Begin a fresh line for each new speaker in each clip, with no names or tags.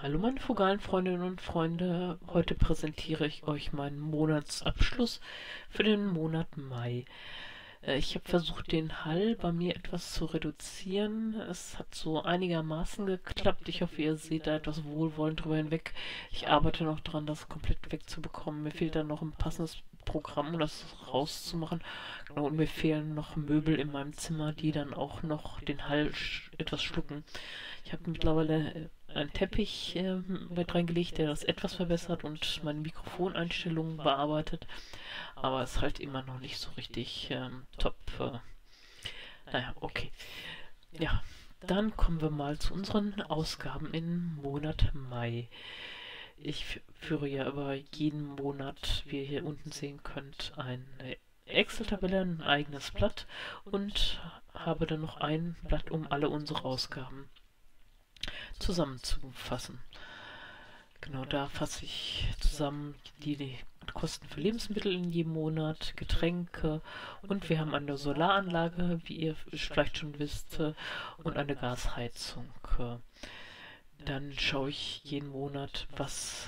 Hallo meine frugalen Freundinnen und Freunde, heute präsentiere ich euch meinen Monatsabschluss für den Monat Mai. Ich habe versucht, den Hall bei mir etwas zu reduzieren. Es hat so einigermaßen geklappt. Ich hoffe, ihr seht da etwas wohlwollend drüber hinweg. Ich arbeite noch dran, das komplett wegzubekommen. Mir fehlt dann noch ein passendes Programm, um das rauszumachen. Genau, und mir fehlen noch Möbel in meinem Zimmer, die dann auch noch den Hall etwas schlucken. Ich habe mittlerweile einen Teppich mit reingelegt, der das etwas verbessert und meine Mikrofoneinstellungen bearbeitet. Aber es ist halt immer noch nicht so richtig top. Naja, okay. Ja, dann kommen wir mal zu unseren Ausgaben im Monat Mai. Ich führe ja über jeden Monat, wie ihr hier unten sehen könnt, eine Excel-Tabelle, ein eigenes Blatt und habe dann noch ein Blatt, um alle unsere Ausgaben zusammenzufassen. Genau, da fasse ich zusammen die Kosten für Lebensmittel in jedem Monat, Getränke und wir haben eine Solaranlage, wie ihr vielleicht schon wisst, und eine Gasheizung. Dann schaue ich jeden Monat, was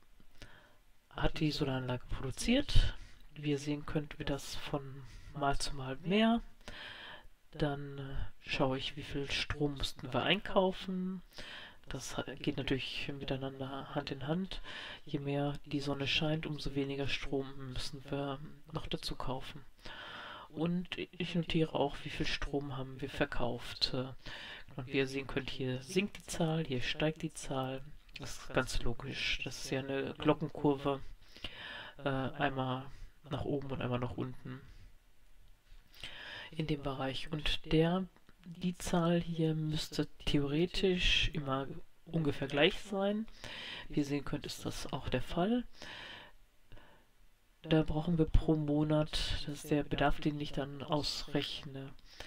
hat die Solaranlage produziert. Wie ihr sehen könnt, wird das von Mal zu Mal mehr. Dann schaue ich, wie viel Strom mussten wir einkaufen. Das geht natürlich miteinander Hand in Hand. Je mehr die Sonne scheint, umso weniger Strom müssen wir noch dazu kaufen. Und ich notiere auch, wie viel Strom haben wir verkauft. Und wie ihr sehen könnt, hier sinkt die Zahl, hier steigt die Zahl. Das ist ganz logisch. Das ist ja eine Glockenkurve. Einmal nach oben und einmal nach unten in dem Bereich. Und die Zahl hier müsste theoretisch immer ungefähr gleich sein. Wie ihr sehen könnt, ist das auch der Fall. Da brauchen wir pro Monat, das ist der Bedarf, den ich dann ausrechne,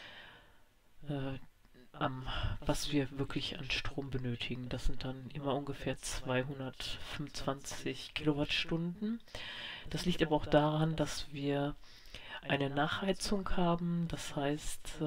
was wir wirklich an Strom benötigen. Das sind dann immer ungefähr 225 Kilowattstunden. Das liegt aber auch daran, dass wir eine Nachheizung haben. Das heißt,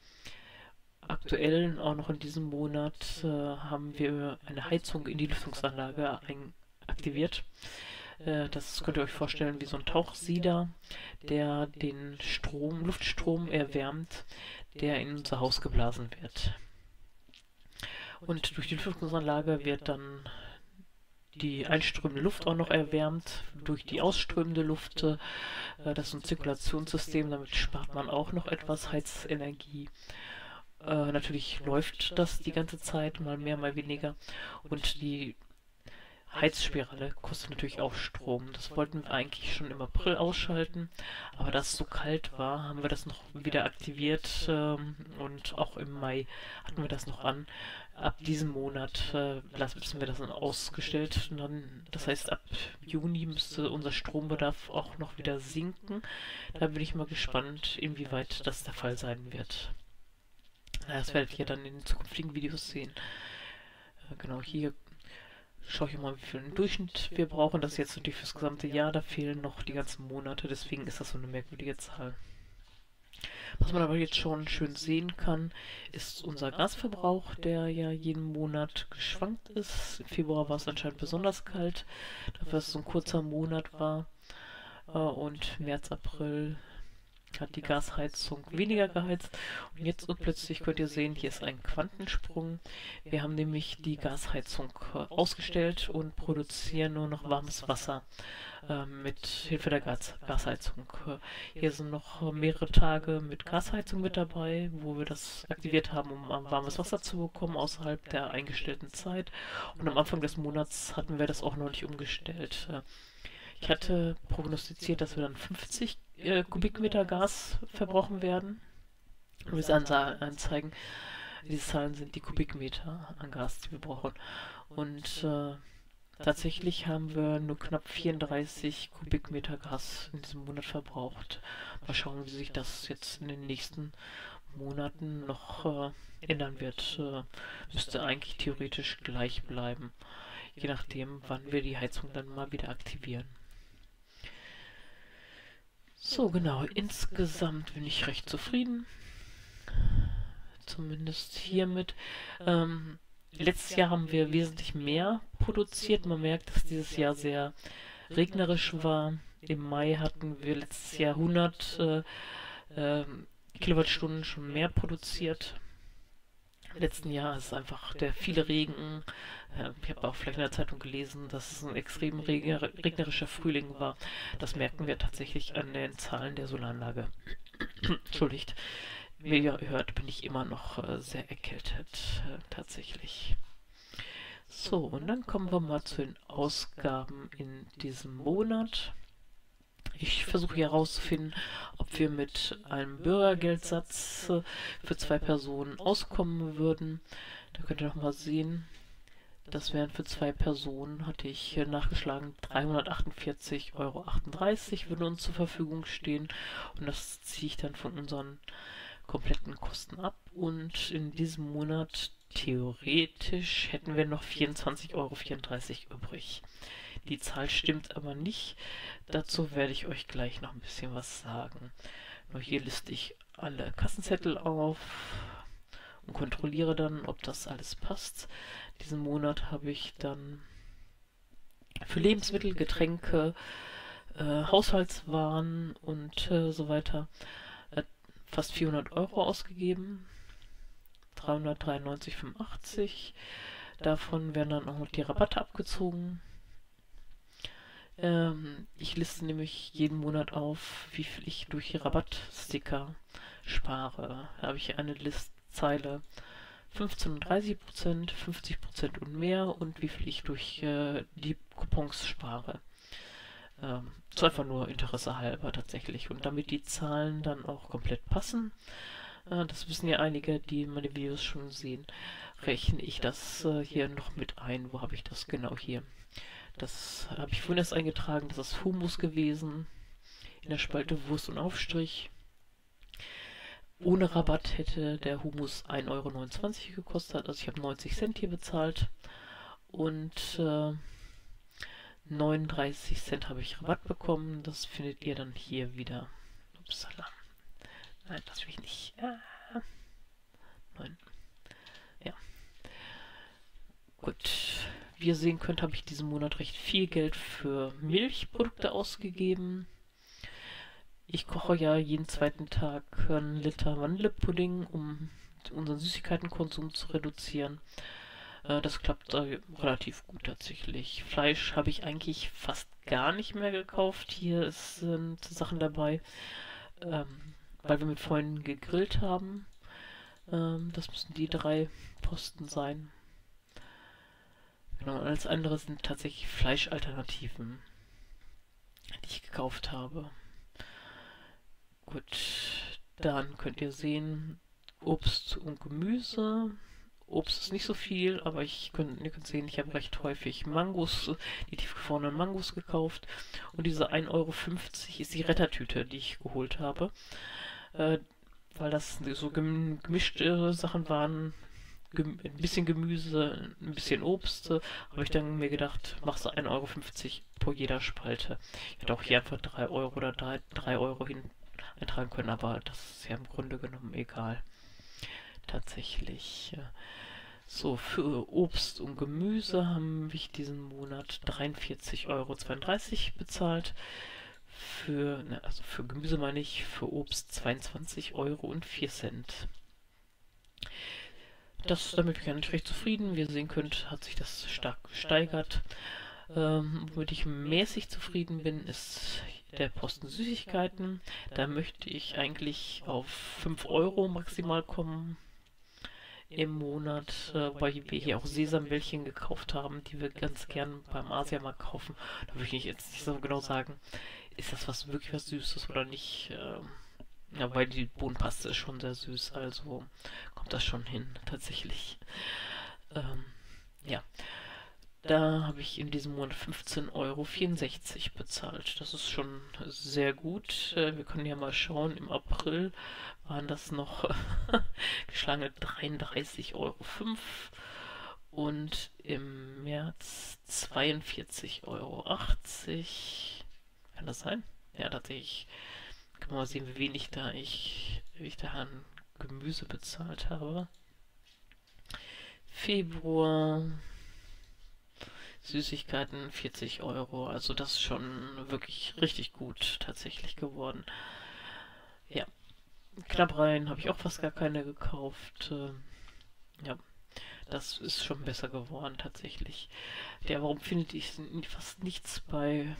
aktuell, auch noch in diesem Monat, haben wir eine Heizung in die Lüftungsanlage aktiviert. Das könnt ihr euch vorstellen wie so ein Tauchsieder, der den Luftstrom erwärmt, der in unser Haus geblasen wird. Und durch die Lüftungsanlage wird dann die einströmende Luft auch noch erwärmt durch die ausströmende Luft. Das ist ein Zirkulationssystem, damit spart man auch noch etwas Heizenergie. Natürlich läuft das die ganze Zeit, mal mehr, mal weniger. Und die Heizspirale kostet natürlich auch Strom. Das wollten wir eigentlich schon im April ausschalten, aber da es so kalt war, haben wir das noch wieder aktiviert und auch im Mai hatten wir das noch an. Ab diesem Monat müssen wir das dann ausgestellt. Und dann, das heißt, ab Juni müsste unser Strombedarf auch noch wieder sinken. Da bin ich mal gespannt, inwieweit das der Fall sein wird. Das werdet ihr dann in den zukünftigen Videos sehen. Genau, hier schaue ich mal, wie viel im Durchschnitt wir brauchen. Das ist jetzt natürlich fürs gesamte Jahr, da fehlen noch die ganzen Monate, deswegen ist das so eine merkwürdige Zahl. Was man aber jetzt schon schön sehen kann, ist unser Gasverbrauch, der ja jeden Monat geschwankt ist. Im Februar war es anscheinend besonders kalt, dafür dass es so ein kurzer Monat war. Und März, April hat die Gasheizung weniger geheizt. Und jetzt plötzlich könnt ihr sehen, hier ist ein Quantensprung. Wir haben nämlich die Gasheizung ausgestellt und produzieren nur noch warmes Wasser mit Hilfe der Gasheizung. Hier sind noch mehrere Tage mit Gasheizung mit dabei, wo wir das aktiviert haben, um warmes Wasser zu bekommen außerhalb der eingestellten Zeit. Und am Anfang des Monats hatten wir das auch noch nicht umgestellt. Ich hatte prognostiziert, dass wir dann 50 Kubikmeter Gas verbrauchen werden. Und wir anzeigen, diese Zahlen sind die Kubikmeter an Gas, die wir brauchen. Und tatsächlich haben wir nur knapp 34 Kubikmeter Gas in diesem Monat verbraucht. Mal schauen, wie sich das jetzt in den nächsten Monaten noch ändern wird. Müsste eigentlich theoretisch gleich bleiben, je nachdem, wann wir die Heizung dann mal wieder aktivieren. So, genau, insgesamt bin ich recht zufrieden. Zumindest hiermit. Letztes Jahr haben wir wesentlich mehr produziert. Man merkt, dass dieses Jahr sehr regnerisch war. Im Mai hatten wir letztes Jahr 100 Kilowattstunden schon mehr produziert. Im letzten Jahr ist einfach der viele Regen. Ich habe auch vielleicht in der Zeitung gelesen, dass es ein extrem regnerischer Frühling war. Das merken wir tatsächlich an den Zahlen der Solaranlage. Entschuldigt. Wie ihr hört, bin ich immer noch sehr erkältet, tatsächlich. So, und dann kommen wir mal zu den Ausgaben in diesem Monat. Ich versuche hier herauszufinden, ob wir mit einem Bürgergeldsatz für 2 Personen auskommen würden. Da könnt ihr noch mal sehen, das wären für 2 Personen, hatte ich nachgeschlagen, 348,38 € würden uns zur Verfügung stehen. Und das ziehe ich dann von unseren kompletten Kosten ab. Und in diesem Monat, theoretisch, hätten wir noch 24,34 € übrig. Die Zahl stimmt aber nicht. Dazu werde ich euch gleich noch ein bisschen was sagen. Nur hier liste ich alle Kassenzettel auf und kontrolliere dann, ob das alles passt. Diesen Monat habe ich dann für Lebensmittel, Getränke, Haushaltswaren und so weiter fast 400 € ausgegeben. 393,85 €. Davon werden dann auch noch die Rabatte abgezogen. Ich liste nämlich jeden Monat auf, wie viel ich durch Rabattsticker spare. Da habe ich eine Zeile 15 und 30%, 50% und mehr und wie viel ich durch die Coupons spare. So einfach nur Interesse halber tatsächlich. Und damit die Zahlen dann auch komplett passen, das wissen ja einige, die meine Videos schon sehen, rechne ich das hier noch mit ein. Wo habe ich das genau hier? Das habe ich vorhin erst eingetragen, das ist Humus gewesen, in der Spalte Wurst und Aufstrich. Ohne Rabatt hätte der Humus 1,29 € gekostet, also ich habe 90 Cent hier bezahlt. Und 39 Cent habe ich Rabatt bekommen, das findet ihr dann hier wieder. Upsala. Nein, das will ich nicht. Nein. Ja. Gut. Wie ihr sehen könnt, habe ich diesen Monat recht viel Geld für Milchprodukte ausgegeben. Ich koche ja jeden zweiten Tag einen Liter Vanillepudding, um unseren Süßigkeitenkonsum zu reduzieren. Das klappt relativ gut tatsächlich. Fleisch habe ich eigentlich fast gar nicht mehr gekauft. Hier sind Sachen dabei, weil wir mit Freunden gegrillt haben. Das müssen die 3 Posten sein. Genau, alles andere sind tatsächlich Fleischalternativen, die ich gekauft habe. Gut, dann könnt ihr sehen, Obst und Gemüse. Obst ist nicht so viel, aber ihr könnt sehen, ich habe recht häufig Mangos, die tiefgefrorenen Mangos gekauft. Und diese 1,50 € ist die Rettertüte, die ich geholt habe. Weil das so gemischte Sachen waren. Ein bisschen Gemüse, ein bisschen Obst, habe ich dann mir gedacht, machst du 1,50 € pro jeder Spalte. Ich hätte auch hier einfach 3 € oder 3 € hin eintragen können, aber das ist ja im Grunde genommen egal. Tatsächlich. So, für Obst und Gemüse haben wir diesen Monat 43,32 € bezahlt. Also für Gemüse meine ich, für Obst 22,04 €. Damit bin ich recht zufrieden. Wie ihr sehen könnt, hat sich das stark gesteigert. Womit ich mäßig zufrieden bin, ist der Posten Süßigkeiten. Da möchte ich eigentlich auf 5 € maximal kommen im Monat, weil wir hier auch Sesambällchen gekauft haben, die wir ganz gern beim Asiamarkt kaufen. Da würde ich jetzt nicht so genau sagen, ist das wirklich was Süßes oder nicht. Ja, weil die Bohnenpaste ist schon sehr süß, also kommt das schon hin, tatsächlich. Ja, da habe ich in diesem Monat 15,64 € bezahlt. Das ist schon sehr gut. Wir können ja mal schauen, im April waren das noch geschlagene 33,05 € und im März 42,80 €. Kann das sein? Ja, tatsächlich. Kann man mal sehen, wie wenig ich da an Gemüse bezahlt habe. Februar Süßigkeiten 40 Euro. Also das ist schon wirklich richtig gut tatsächlich geworden. Ja, Knabbereien habe ich auch fast gar keine gekauft. Ja, das ist schon besser geworden tatsächlich. Ja, warum findet ich fast nichts bei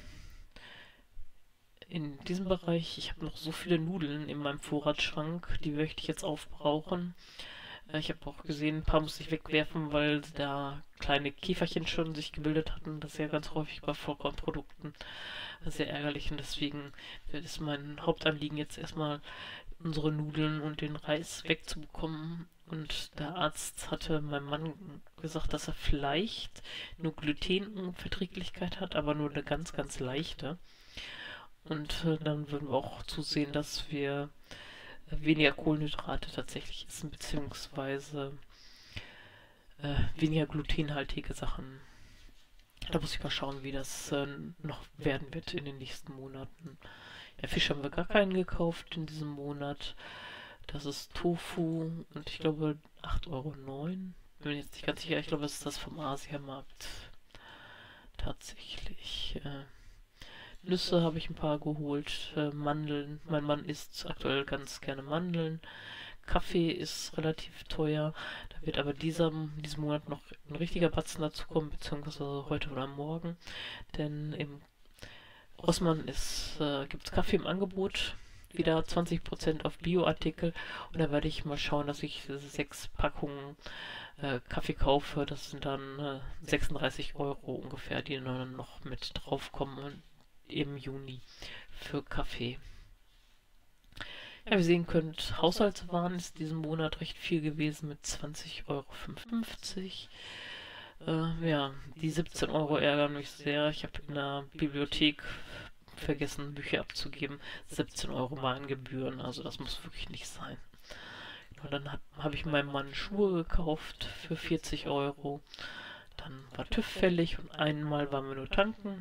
in diesem Bereich? Ich habe noch so viele Nudeln in meinem Vorratsschrank, die möchte ich jetzt aufbrauchen. Ich habe auch gesehen, ein paar musste ich wegwerfen, weil da kleine Käferchen schon sich gebildet hatten. Das ist ja ganz häufig bei Vollkornprodukten sehr ärgerlich und deswegen ist mein Hauptanliegen jetzt erstmal unsere Nudeln und den Reis wegzubekommen. Und der Arzt hatte meinem Mann gesagt, dass er vielleicht nur Glutenunverträglichkeit hat, aber nur eine ganz, ganz leichte. Und dann würden wir auch zusehen, dass wir weniger Kohlenhydrate tatsächlich essen, beziehungsweise weniger glutenhaltige Sachen. Da muss ich mal schauen, wie das noch werden wird in den nächsten Monaten. Ja, Fisch haben wir gar keinen gekauft in diesem Monat. Das ist Tofu und ich glaube 8,09 €. Bin mir jetzt nicht ganz sicher. Ich glaube, es ist das vom Asiamarkt. Tatsächlich. Nüsse habe ich ein paar geholt. Mandeln. Mein Mann isst aktuell ganz gerne Mandeln. Kaffee ist relativ teuer. Da wird aber diesem Monat noch ein richtiger Batzen dazu kommen, beziehungsweise heute oder morgen. Denn im Rossmann gibt es Kaffee im Angebot. Wieder 20% auf Bioartikel. Und da werde ich mal schauen, dass ich 6 Packungen Kaffee kaufe. Das sind dann 36 € ungefähr, die dann noch mit draufkommen im Juni für Kaffee. Ja, wie ihr sehen könnt, Haushaltswaren ist diesen Monat recht viel gewesen mit 20,55 €. Ja, die 17 € ärgern mich sehr. Ich habe in der Bibliothek vergessen, Bücher abzugeben. 17 € mal an Gebühren, also das muss wirklich nicht sein. Und dann habe ich meinem Mann Schuhe gekauft für 40 €. Dann war TÜV fällig und einmal waren wir nur tanken.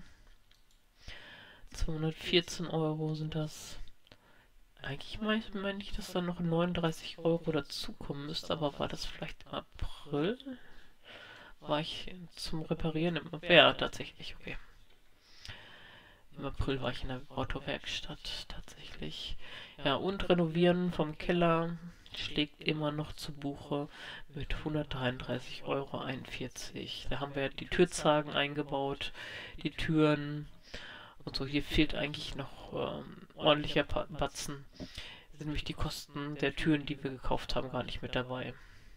214 € sind das. Eigentlich meine ich, dass da noch 39 € dazukommen müsste, aber war das vielleicht im April? War ich zum Reparieren ja, tatsächlich, okay. Im April war ich in der Autowerkstatt, tatsächlich. Ja, und Renovieren vom Keller schlägt immer noch zu Buche mit 133,41 €. Da haben wir die Türzagen eingebaut, die Türen und so. Hier fehlt eigentlich noch ordentlicher Batzen. Sind nämlich die Kosten der Türen, die wir gekauft haben, gar nicht mit dabei.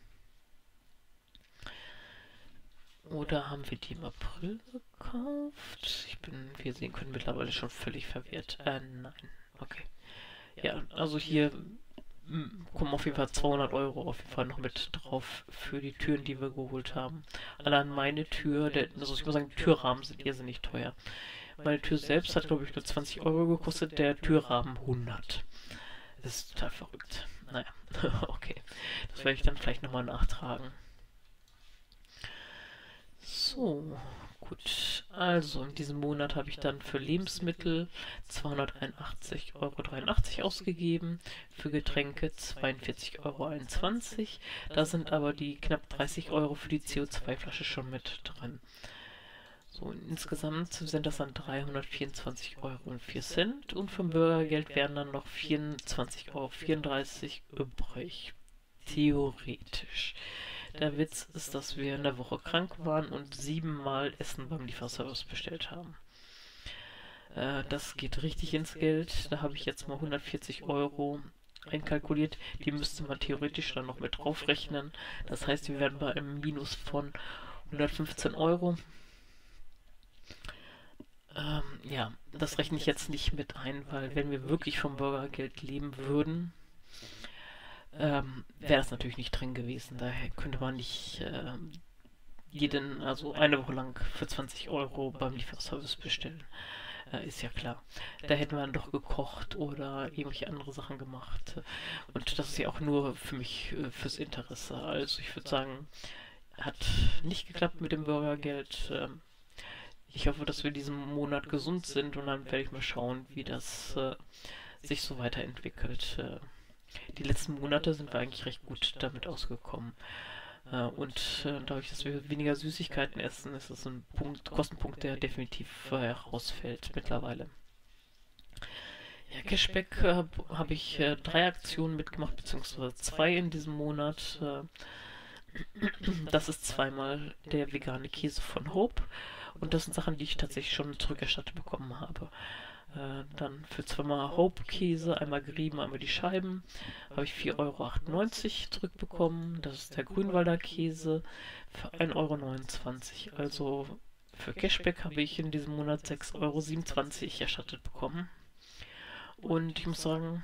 Oder haben wir die im April gekauft? Wie ihr sehen könnt, mittlerweile schon völlig verwirrt. Nein. Okay. Ja, also hier kommen auf jeden Fall 200 € auf jeden Fall noch mit drauf für die Türen, die wir geholt haben. Allein meine Tür, also ich muss sagen, die Türrahmen sind irrsinnig teuer. Meine Tür selbst hat, glaube ich, nur 20 € gekostet, der Türrahmen 100. Das ist total verrückt. Naja, okay. Das werde ich dann vielleicht nochmal nachtragen. So, gut. Also, in diesem Monat habe ich dann für Lebensmittel 281,83 € ausgegeben, für Getränke 42,21 €. Da sind aber die knapp 30 € für die CO2-Flasche schon mit drin. So, insgesamt sind das dann 324,04 € und vom Bürgergeld wären dann noch 24,34 € übrig. Theoretisch. Der Witz ist, dass wir in der Woche krank waren und 7-mal Essen beim Lieferservice bestellt haben. Das geht richtig ins Geld. Da habe ich jetzt mal 140 € einkalkuliert. Die müsste man theoretisch dann noch mit draufrechnen. Das heißt, wir werden bei einem Minus von 115 €. Ja, das rechne ich jetzt nicht mit ein, weil wenn wir wirklich vom Bürgergeld leben würden, wäre das natürlich nicht drin gewesen. Daher könnte man nicht also eine Woche lang für 20 € beim Lieferservice bestellen. Ist ja klar. Da hätten wir dann doch gekocht oder irgendwelche andere Sachen gemacht. Und das ist ja auch nur für mich, fürs Interesse. Also ich würde sagen, hat nicht geklappt mit dem Bürgergeld. Ich hoffe, dass wir diesen Monat gesund sind und dann werde ich mal schauen, wie das sich so weiterentwickelt. Die letzten Monate sind wir eigentlich recht gut damit ausgekommen. Dadurch, dass wir weniger Süßigkeiten essen, ist das ein Kostenpunkt, der definitiv herausfällt mittlerweile. Ja, Cashback habe ich 3 Aktionen mitgemacht, beziehungsweise 2 in diesem Monat. Das ist zweimal der vegane Käse von Hope und das sind Sachen, die ich tatsächlich schon zurückerstattet bekommen habe. Dann für zweimal Hope-Käse, einmal gerieben, einmal die Scheiben, habe ich 4,98 € zurückbekommen. Das ist der Grünwalder Käse für 1,29 €. Also für Cashback habe ich in diesem Monat 6,27 € erstattet bekommen. Und ich muss sagen,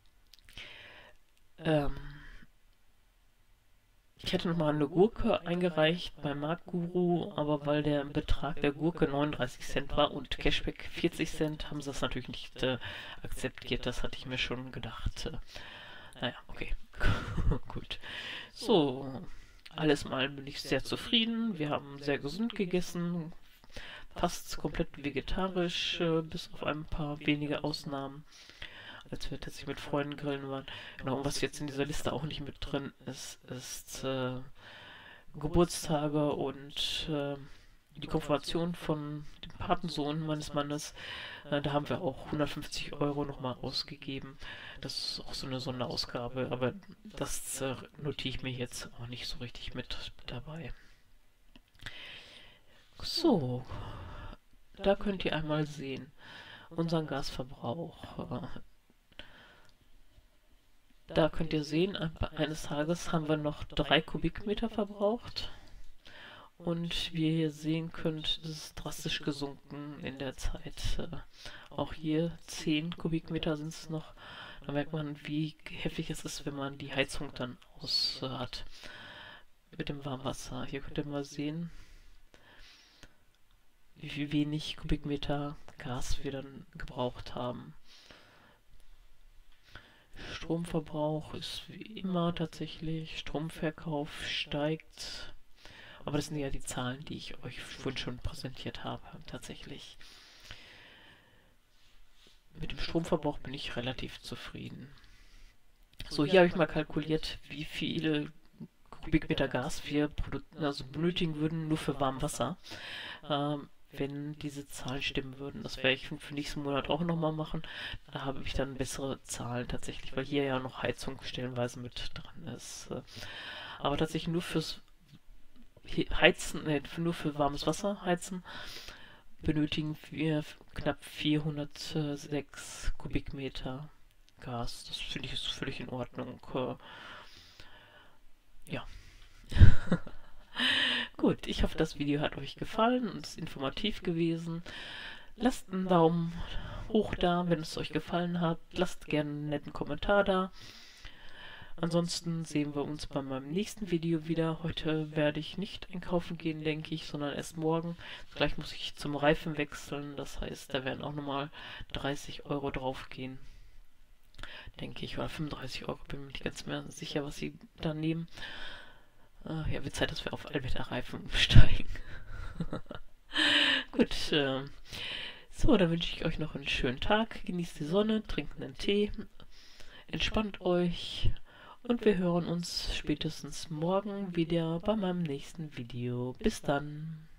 ich hätte nochmal eine Gurke eingereicht bei Marktguru, aber weil der Betrag der Gurke 39 Cent war und Cashback 40 Cent, haben sie das natürlich nicht akzeptiert. Das hatte ich mir schon gedacht. Naja, okay. Gut. So, alles mal bin ich sehr zufrieden. Wir haben sehr gesund gegessen. Fast komplett vegetarisch, bis auf ein paar wenige Ausnahmen, als wir tatsächlich mit Freunden grillen waren. Genau, und was jetzt in dieser Liste auch nicht mit drin ist, ist Geburtstage und die Konfirmation von dem Patensohn meines Mannes. Da haben wir auch 150 € nochmal ausgegeben. Das ist auch so eine Sonderausgabe, aber das notiere ich mir jetzt auch nicht so richtig mit dabei. So, da könnt ihr einmal sehen, unseren Gasverbrauch. Da könnt ihr sehen, eines Tages haben wir noch 3 Kubikmeter verbraucht. Und wie ihr sehen könnt, ist es drastisch gesunken in der Zeit. Auch hier 10 Kubikmeter sind es noch. Da merkt man, wie heftig es ist, wenn man die Heizung dann aus hat mit dem Warmwasser. Hier könnt ihr mal sehen, wie wenig Kubikmeter Gas wir dann gebraucht haben. Stromverbrauch ist wie immer tatsächlich, Stromverkauf steigt, aber das sind ja die Zahlen, die ich euch vorhin schon präsentiert habe, tatsächlich. Mit dem Stromverbrauch bin ich relativ zufrieden. So, hier habe ich mal kalkuliert, wie viele Kubikmeter Gas wir benötigen würden, nur für Warmwasser. Wenn diese Zahlen stimmen würden. Das werde ich für nächsten Monat auch nochmal machen. Da habe ich dann bessere Zahlen tatsächlich, weil hier ja noch Heizung stellenweise mit dran ist. Aber tatsächlich nur fürs Heizen, nur für warmes Wasser heizen, benötigen wir knapp 406 Kubikmeter Gas. Das finde ich ist völlig in Ordnung. Ja. Gut, ich hoffe, das Video hat euch gefallen und ist informativ gewesen. Lasst einen Daumen hoch da, wenn es euch gefallen hat. Lasst gerne einen netten Kommentar da. Ansonsten sehen wir uns bei meinem nächsten Video wieder. Heute werde ich nicht einkaufen gehen, denke ich, sondern erst morgen. Gleich muss ich zum Reifen wechseln. Das heißt, da werden auch nochmal 30 € drauf gehen. Denke ich, oder 35 €. Bin mir nicht ganz mehr sicher, was sie da nehmen. Ja, wird Zeit, dass wir auf Allwetterreifen umsteigen. Gut, so, dann wünsche ich euch noch einen schönen Tag. Genießt die Sonne, trinkt einen Tee, entspannt euch und wir hören uns spätestens morgen wieder bei meinem nächsten Video. Bis dann!